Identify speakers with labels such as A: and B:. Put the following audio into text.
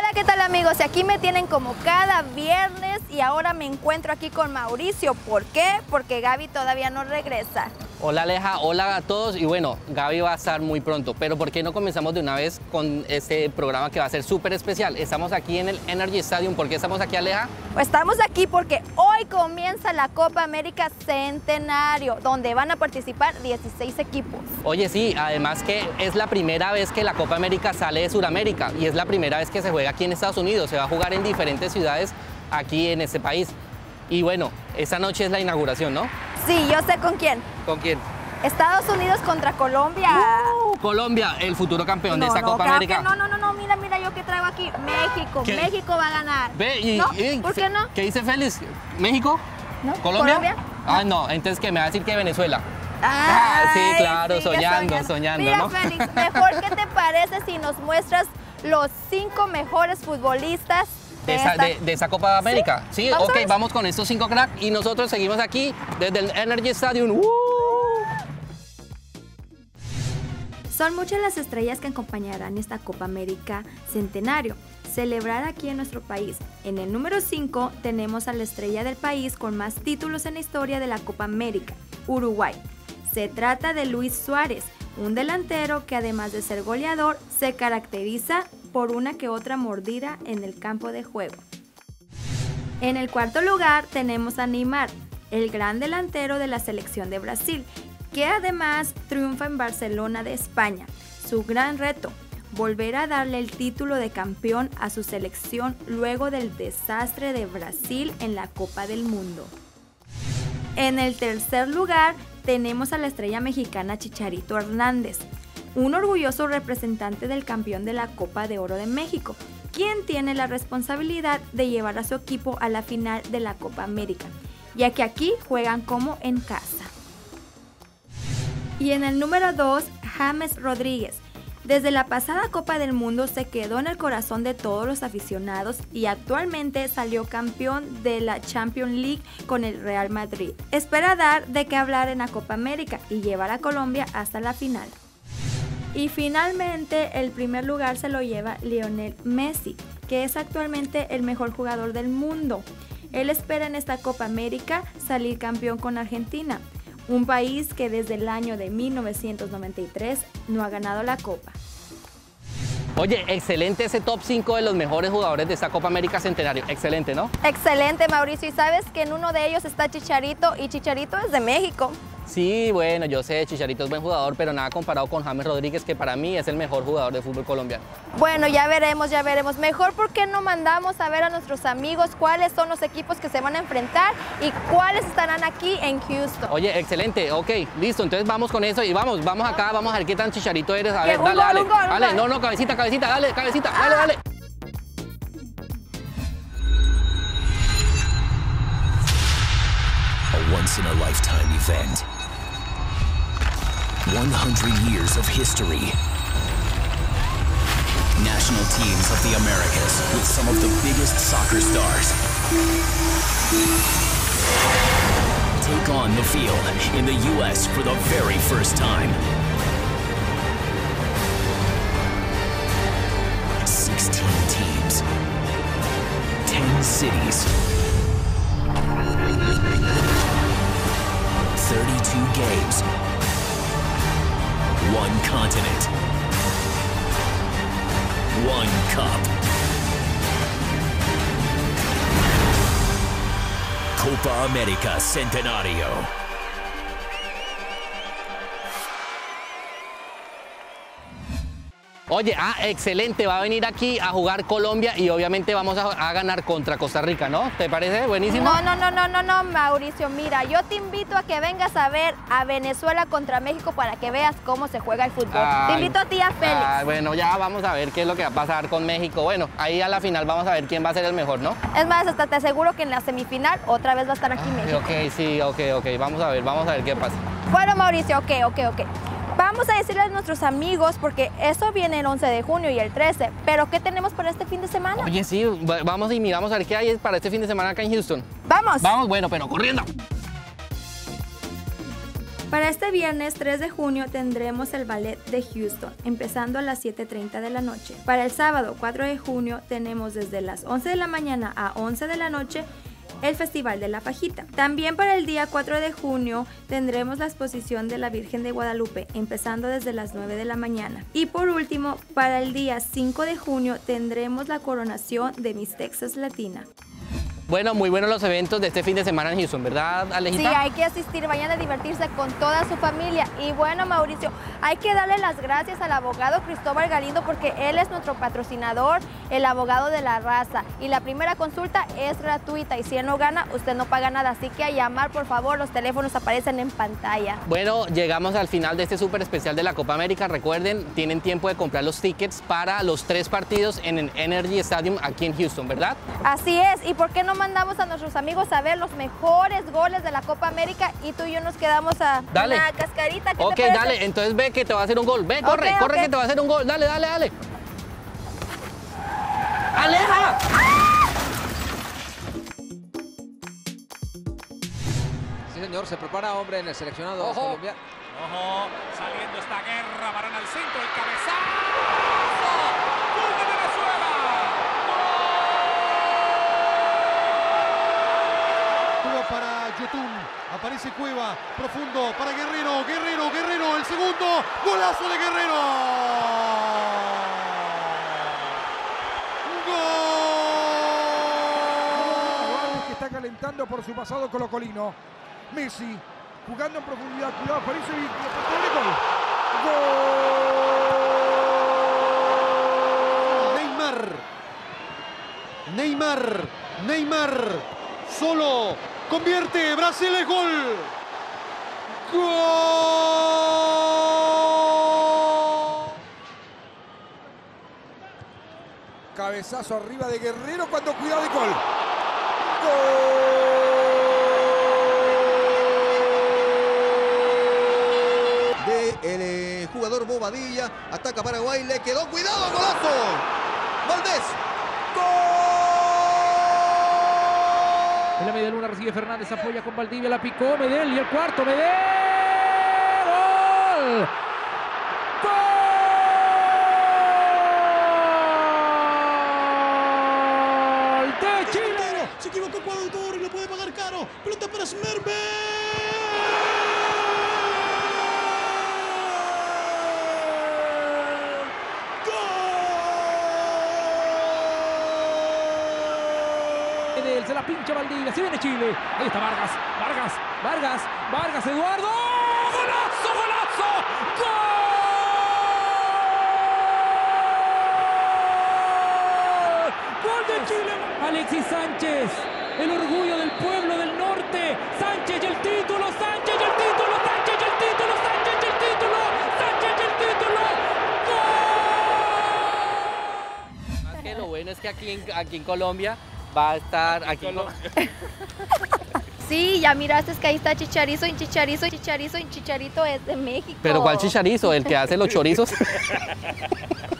A: Hola, ¿qué tal amigos? Y aquí me tienen como cada viernes y ahora me encuentro aquí con Mauricio. ¿Por qué? Porque Gaby todavía no regresa.
B: Hola Aleja, hola a todos y bueno, Gaby va a estar muy pronto, pero ¿por qué no comenzamos de una vez con este programa que va a ser súper especial? Estamos aquí en el Energy Stadium. ¿Por qué estamos aquí, Aleja?
A: Pues estamos aquí porque hoy comienza la Copa América Centenario, donde van a participar 16 equipos.
B: Oye, sí, además que es la primera vez que la Copa América sale de Sudamérica y es la primera vez que se juega aquí en Estados Unidos. Se va a jugar en diferentes ciudades aquí en este país. Y bueno, esta noche es la inauguración, ¿no?
A: Sí, yo sé con quién.
B: ¿Con quién?
A: Estados Unidos contra Colombia.
B: Colombia, el futuro campeón de esta
A: No,
B: Copa
A: claro
B: América.
A: que no, mira yo que traigo aquí. México,
B: ¿Qué?
A: México va a ganar.
B: Ve,
A: ¿No? ¿Por qué no?
B: ¿Qué dice Félix? ¿México?
A: ¿No?
B: ¿Colombia? Ah, no, entonces ¿qué me va a decir que Venezuela? Sí, claro,
A: sigue
B: soñando,
A: Mira,
B: ¿no?
A: Félix, mejor ¿qué te parece si nos muestras los 5 mejores futbolistas
B: de esa Copa América. Sí,
A: ¿Vamos a
B: ok,
A: ver?
B: vamos con estos 5 cracks y nosotros seguimos aquí desde el Energy Stadium.
A: Son muchas las estrellas que acompañarán esta Copa América Centenario, celebrada aquí en nuestro país. En el número 5 tenemos a la estrella del país con más títulos en la historia de la Copa América, Uruguay. Se trata de Luis Suárez, un delantero que además de ser goleador, se caracteriza por una que otra mordida en el campo de juego. En el cuarto lugar tenemos a Neymar, el gran delantero de la selección de Brasil, que además triunfa en Barcelona de España. Su gran reto, volver a darle el título de campeón a su selección luego del desastre de Brasil en la Copa del Mundo. En el tercer lugar tenemos a la estrella mexicana Chicharito Hernández, un orgulloso representante del campeón de la Copa de Oro de México, quien tiene la responsabilidad de llevar a su equipo a la final de la Copa América, ya que aquí juegan como en casa. Y en el número 2, James Rodríguez. Desde la pasada Copa del Mundo se quedó en el corazón de todos los aficionados y actualmente salió campeón de la Champions League con el Real Madrid. Espera dar de qué hablar en la Copa América y llevar a Colombia hasta la final. Y finalmente el primer lugar se lo lleva Lionel Messi, que es actualmente el mejor jugador del mundo. Él espera en esta Copa América salir campeón con Argentina, un país que desde el año de 1993 no ha ganado la Copa.
B: Oye, excelente ese top 5 de los mejores jugadores de esta Copa América Centenario. Excelente, ¿no?
A: Excelente, Mauricio. Y sabes que en uno de ellos está Chicharito, y Chicharito es de México.
B: Sí, bueno, yo sé, Chicharito es buen jugador, pero nada comparado con James Rodríguez, que para mí es el mejor jugador de fútbol colombiano.
A: Bueno, ya veremos. Mejor, ¿por qué no mandamos a ver a nuestros amigos cuáles son los equipos que se van a enfrentar y cuáles estarán aquí en Houston?
B: Oye, excelente, ok, listo, entonces vamos con eso y vamos acá, vamos a ver qué tan Chicharito eres. A ver,
A: Un
B: dale,
A: gol.
B: dale, no, cabecita, dale, cabecita, dale.
C: A once-in-a-lifetime event. 100 years of history. National teams of the Americas with some of the biggest soccer stars take on the field in the U.S. for the very first time. 16 teams, 10 cities, 32 games, 1 continent, 1 cup. Copa América Centenario.
B: Oye, excelente, va a venir aquí a jugar Colombia y obviamente vamos a ganar contra Costa Rica, ¿no? ¿Te parece buenísimo?
A: No, Mauricio, mira, yo te invito a que vengas a ver a Venezuela contra México para que veas cómo se juega el fútbol. Te invito a ti, a Félix.
B: Bueno, ya vamos a ver qué es lo que va a pasar con México. Bueno, ahí a la final vamos a ver quién va a ser el mejor, ¿no?
A: Es más, hasta te aseguro que en la semifinal otra vez va a estar aquí México.
B: Ok, sí, ok, vamos a ver qué pasa.
A: Bueno, Mauricio, ok. Vamos a decirles a nuestros amigos, porque eso viene el 11 de junio y el 13, pero ¿qué tenemos para este fin de semana?
B: Oye, sí, vamos y miramos a ver qué hay para este fin de semana acá en Houston.
A: ¡Vamos!
B: Vamos, bueno, pero corriendo.
A: Para este viernes 3 de junio tendremos el Ballet de Houston, empezando a las 7:30 de la noche. Para el sábado 4 de junio tenemos desde las 11 de la mañana a 11 de la noche el Festival de la Fajita. También para el día 4 de junio tendremos la exposición de la Virgen de Guadalupe, empezando desde las 9 de la mañana. Y por último, para el día 5 de junio tendremos la coronación de Miss Texas Latina.
B: Bueno, muy buenos los eventos de este fin de semana en Houston, ¿verdad, Alejita?
A: Sí, hay que asistir, vayan a divertirse con toda su familia. Y bueno, Mauricio, hay que darle las gracias al abogado Cristóbal Galindo porque él es nuestro patrocinador, el abogado de la raza. Y la primera consulta es gratuita y si él no gana, usted no paga nada. Así que a llamar, por favor, los teléfonos aparecen en pantalla.
B: Bueno, llegamos al final de este súper especial de la Copa América. Recuerden, tienen tiempo de comprar los tickets para los 3 partidos en el Energy Stadium aquí en Houston, ¿verdad?
A: Así es, ¿y por qué no mandamos a nuestros amigos a ver los mejores goles de la Copa América y tú y yo nos quedamos a una cascarita?
B: Ok, dale, entonces ve que te va a hacer un gol. Ve, corre, corre que te va a hacer un gol. Dale, dale, dale. ¡Aleja!
D: Sí, señor, se prepara hombre en el seleccionado colombiano.
E: Ojo, saliendo esta guerra, Varane al centro, el cabezazo. ¡Gol de Venezuela!
F: Para Yotun, aparece Cueva, profundo para Guerrero, Guerrero, el segundo, golazo de Guerrero.
G: ¡Gol! Que está calentando por su pasado colocolino. Messi, jugando en profundidad, cuidado, aparece y
F: ¡Gol! Neymar, solo. Convierte, Brasil es gol. ¡Gol!
G: Cabezazo arriba de Guerrero cuando cuidado de gol.
H: ¡Gol! El jugador Bobadilla, ataca Paraguay, le quedó, cuidado, golazo. Valdés. ¡Gol!
I: En la media luna recibe Fernández, apoya con Valdivia, la picó Medel y el cuarto, Medel. ¡Gol! ¡Gol de Chile!
J: Se equivocó Ecuador y lo puede pagar caro. Pelota para Smerbe.
I: Se la pincha Valdivia, se viene Chile, ahí está Vargas, Eduardo, ¡golazo! ¡Gol de Chile! Alexis Sánchez, el orgullo del pueblo del norte, Sánchez y el título,
B: Más que lo bueno es que aquí en Colombia va a estar aquí.
A: Sí, ya miraste que ahí está Chicharito y Chicharito es de México.
B: ¿Pero cuál Chicharizo? ¿El que hace los chorizos?